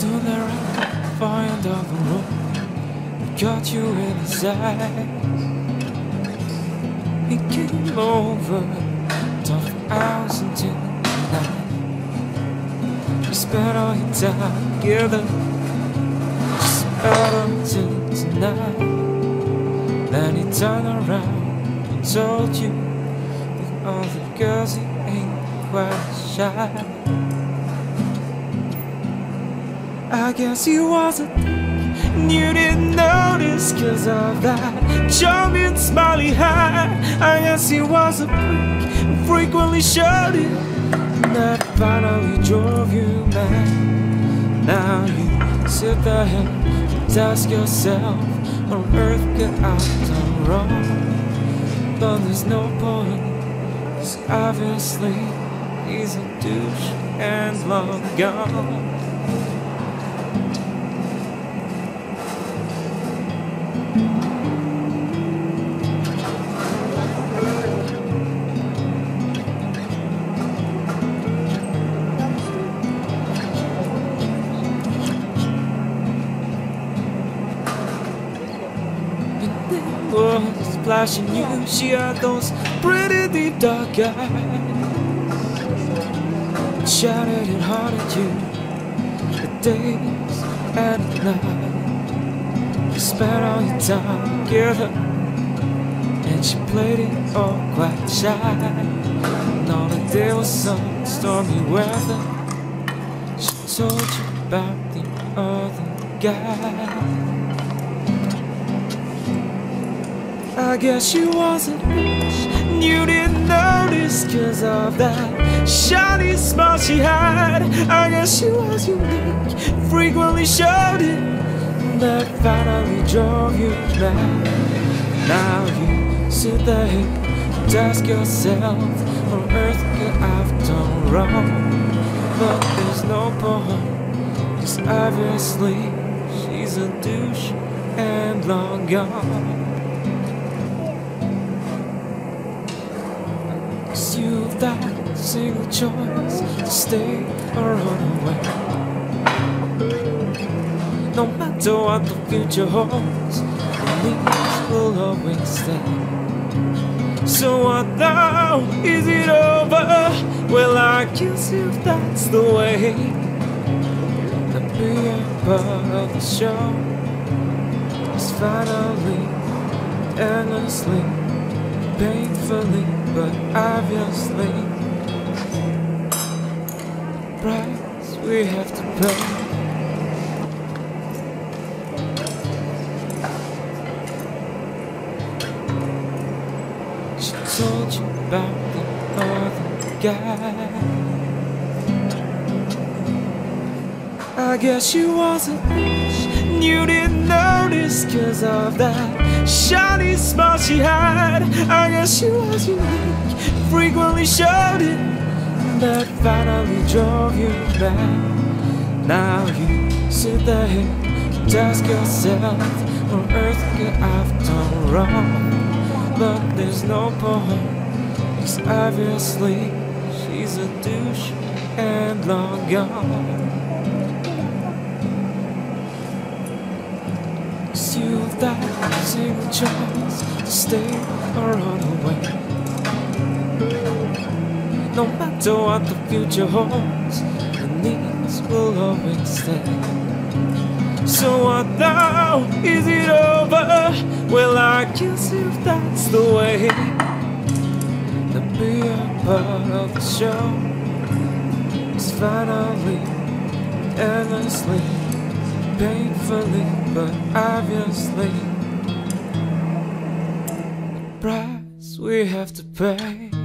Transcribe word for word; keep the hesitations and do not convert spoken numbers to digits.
Stood there and find out the room. Got you in his eyes. He came over, tough hours until night. We spent all your time together, just about until tonight. Then he turned around and told you that all the girls he ain't quite shy. I guess he wasn't, and you didn't notice cause of that charming smiley hat. I guess he was a prick and frequently showed it, and that finally drove you mad. Now you sit there and ask yourself, on earth could I done wrong? But there's no point, cause obviously he's a douche and long gone. Was flashing you, she had those pretty deep dark eyes. Shouted it hard at you, the days and the night. You spent all your time together, and she played it all quite shy. And all the day was some stormy weather. She told you about the other guy. I guess you wasn't rich, and you didn't notice cause of that shiny smile she had. I guess she was unique, frequently showed it, and that finally drove you mad. Now you sit there and ask yourself, on earth could I've done wrong? But there's no point, cause obviously she's a douche and long gone. You've that single choice to stay or run away. No matter what the future holds, the needs will always stay. So what now? Is it over? Well, I guess if that's the way, to be a part of the show is finally, endlessly, painfully, but obviously, the price we have to pay. She told you about the other guy. I guess you wasn't rich, and you didn't notice cause of that shiny smile she had. I guess she was unique, frequently showed it, and that finally drove you mad. Now you sit there and ask yourself, on earth could I've done wrong? But there's no point, cause obviously she's a douche and long gone. You've that single choice to stay or run away. No matter what the future holds, the needs will always stay. So what now? Is it over? Well, I guess if that's the way, to be a part of the show is finally, endlessly, painfully, but obviously, the price we have to pay.